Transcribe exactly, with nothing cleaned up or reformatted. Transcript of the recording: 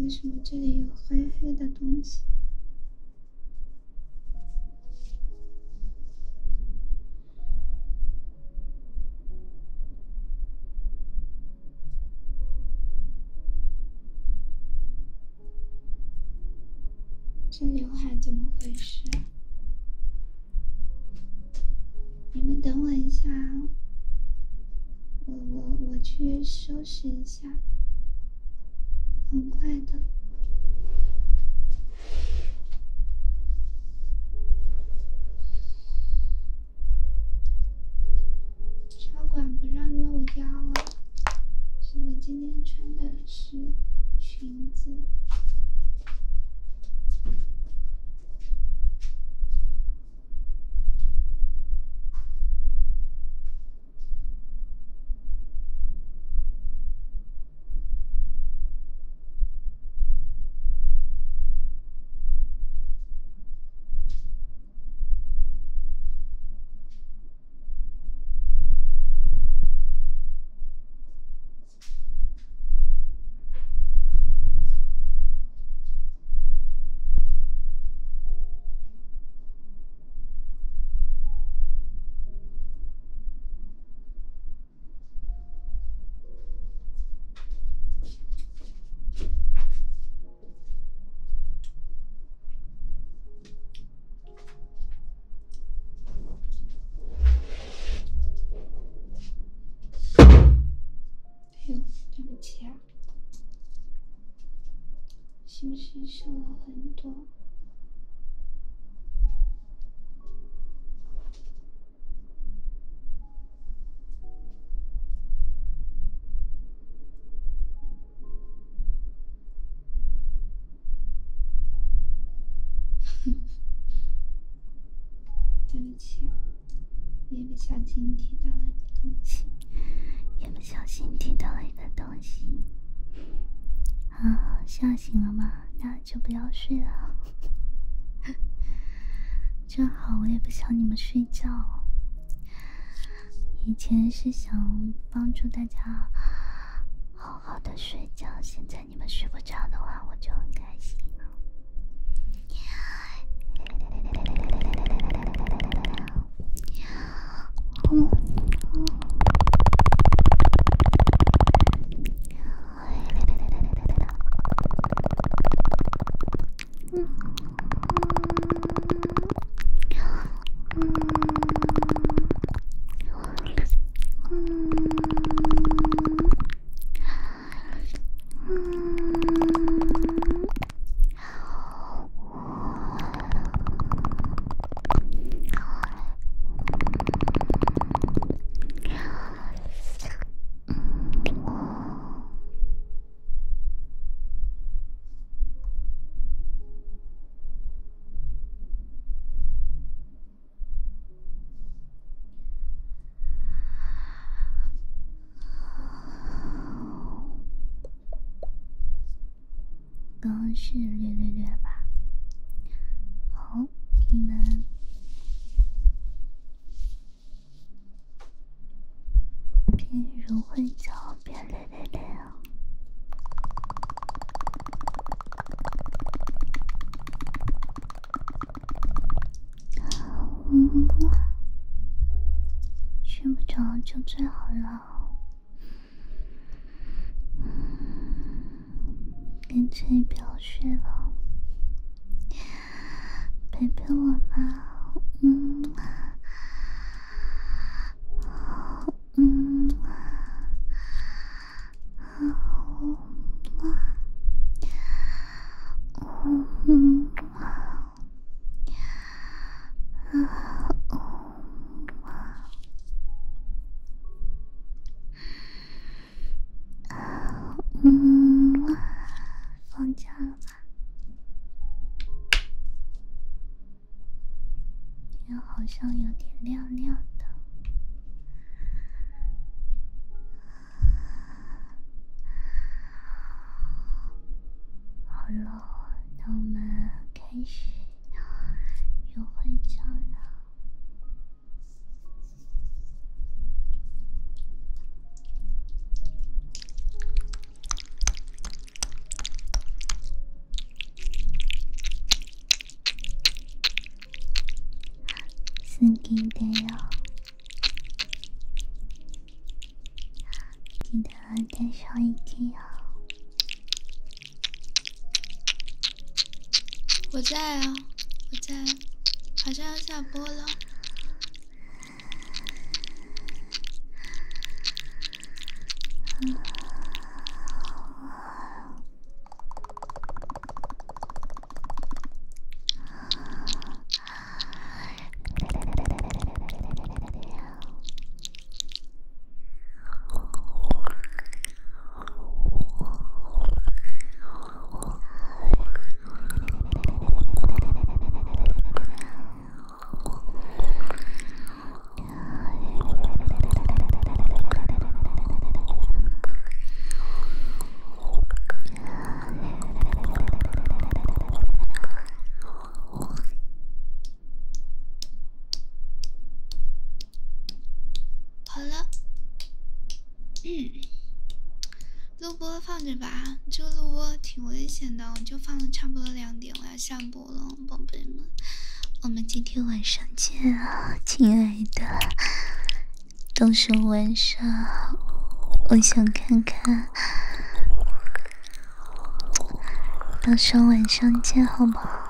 为什么这里有黑黑的东西？这刘海怎么回事？你们等我一下啊，我我我去收拾一下，很快的。超管不让露腰啊，所以我今天穿的是裙子。是不是瘦了很多？对不起，一不小心踢到了一个东西，一不小心踢到了一个东西。啊，笑醒了吗？那就不要睡了。正好我也不想你们睡觉。以前是想帮助大家好好的睡觉，现在你们睡不着的话，我就很开心了。嗯嗯嗯刚刚是略略略吧。好，你们边如混淆边略略略啊。嗯，睡不着就最好了。干脆不要睡了，陪陪我吧。嗯，嗯，嗯，嗯，放假了吧？天好像有点亮亮的。好了，那我们开始约会觉了。 死给的呀！记得带上一滴啊！ 我在啊，我在，好像要下播了。好了，嗯，录播放着吧，这个录播挺危险的，我就放了差不多两点，我要下播了，宝贝们，我们今天晚上见啊，亲爱的。都是晚上，我想看看，到时候晚上见好不好？